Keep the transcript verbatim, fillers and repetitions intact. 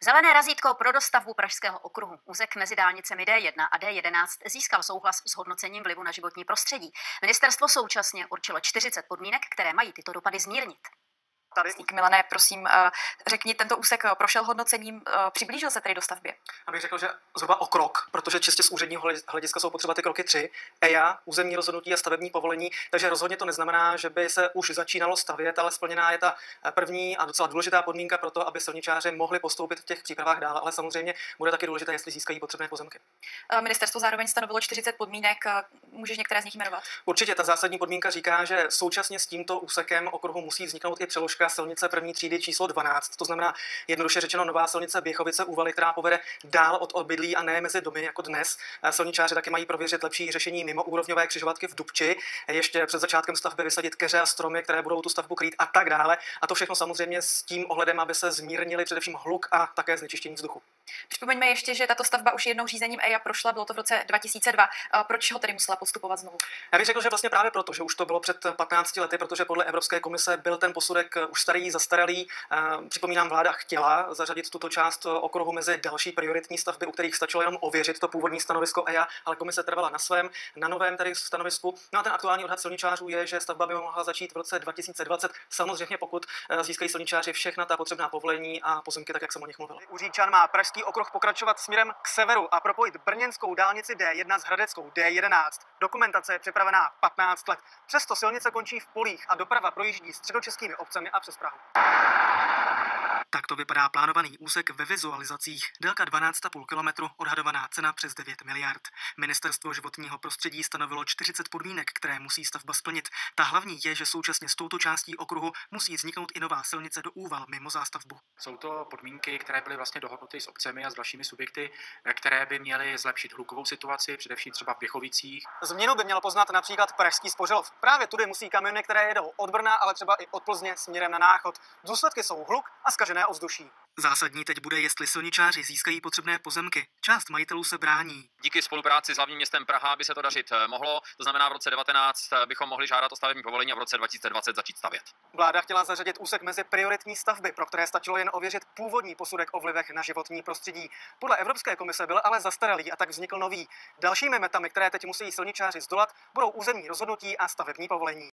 Zelené razítko pro dostavbu Pražského okruhu. Úsek mezi dálnicemi D jedna a D jedenáct získal souhlas s hodnocením vlivu na životní prostředí. Ministerstvo současně určilo čtyřicet podmínek, které mají tyto dopady zmírnit. Tady, Milané, prosím, řekni, tento úsek prošel hodnocením, přiblížil se tedy do stavbě? Abych řekl, že zhruba o krok, protože čistě z úředního hlediska jsou potřeba ty kroky tři. E I A, územní rozhodnutí a stavební povolení, takže rozhodně to neznamená, že by se už začínalo stavět, ale splněná je ta první a docela důležitá podmínka pro to, aby silničáři mohli postoupit v těch přípravách dál, ale samozřejmě bude taky důležité, jestli získají potřebné pozemky. Ministerstvo zároveň stanovilo čtyřicet podmínek, můžeš některé z nich jmenovat? Určitě ta zásadní podmínka říká, že současně s tímto úsekem okruhu musí vzniknout i přeložka silnice první třídy číslo dvanáct, to znamená jednoduše řečeno nová silnice Běchovice Úvaly, která povede dál od obydlí a ne mezi domy jako dnes. Silničáři taky mají prověřit lepší řešení mimo úrovňové křižovatky v Dubči, ještě před začátkem stavby vysadit keře a stromy, které budou tu stavbu krýt a tak dále. A to všechno samozřejmě s tím ohledem, aby se zmírnili především hluk a také znečištění vzduchu. Připomeňme ještě, že tato stavba už jednou řízením E I A prošla, bylo to v roce dva tisíce dva. Proč ho tedy musela postupovat znovu? Já bych řekl, že vlastně právě proto, že už to bylo před patnácti lety, protože podle Evropské komise byl ten posudek už starý, zastaralý. Připomínám, vláda chtěla zařadit tuto část okruhu mezi další prioritní stavby, u kterých stačilo jenom ověřit to původní stanovisko E I A, ale komise trvala na svém, na novém tedy stanovisku. No a ten aktuální odhad silničářů je, že stavba by mohla začít v roce dva tisíce dvacet, samozřejmě pokud získají silničáři všechna ta potřebná povolení a pozemky, tak jak jsem o nich mluvil. U Říčan má pražský okruh pokračovat směrem k severu a propojit brněnskou dálnici D jedna s hradeckou D jedenáct. Dokumentace je připravená patnáct let. Přesto silnice končí v polích a doprava projíždí středočeskými obcemi a přes Prahu. Tak to vypadá plánovaný úsek ve vizualizacích. Délka dvanáct a půl kilometru, odhadovaná cena přes devět miliard. Ministerstvo životního prostředí stanovilo čtyřicet podmínek, které musí stavba splnit. Ta hlavní je, že současně s touto částí okruhu musí vzniknout i nová silnice do Úval mimo zástavbu. Jsou to podmínky, které byly vlastně dohodnuty s obcemi a s dalšími subjekty, které by měly zlepšit hlukovou situaci, především třeba v Běchovicích. Změnu by měl poznat například pražský Spořilov. Právě tudy musí kamiony, které jedou od Brna, ale třeba i od Plzně směrem na Náchod. Důsledky jsou hluk a zkažené ovzduší. Zásadní teď bude, jestli silničáři získají potřebné pozemky. Část majitelů se brání. Díky spolupráci s hlavním městem Praha by se to dařit mohlo, to znamená v roce devatenáct bychom mohli žádat o stavební povolení a v roce dva tisíce dvacet začít stavět. Vláda chtěla zařadit úsek mezi prioritní stavby, pro které stačilo jen ověřit původní posudek o vlivech na životní prostředí. Podle Evropské komise byl ale zastaralý a tak vznikl nový. Dalšími metami, které teď musí silničáři zdolat, budou územní rozhodnutí a stavební povolení.